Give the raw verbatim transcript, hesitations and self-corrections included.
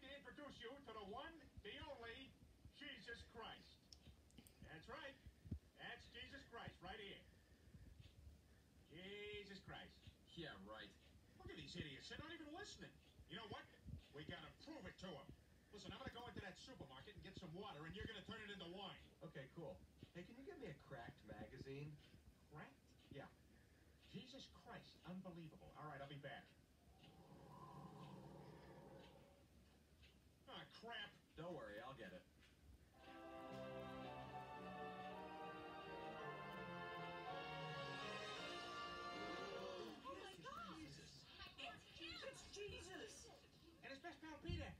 to introduce you to the one, the only, Jesus Christ. That's right. That's Jesus Christ right here. Jesus Christ. Yeah, right. Look at these idiots. They're not even listening. You know what? We gotta prove it to them. Listen, I'm gonna go into that supermarket and get some water, and you're gonna turn it into wine. Okay, cool. Hey, can you get me a Cracked magazine? Cracked? Yeah. Jesus Christ. Unbelievable. All right, I'll be back. Ah, crap. Don't worry, I'll get it. Oh my God! Jesus. It's Jesus! And his best pal, Peter.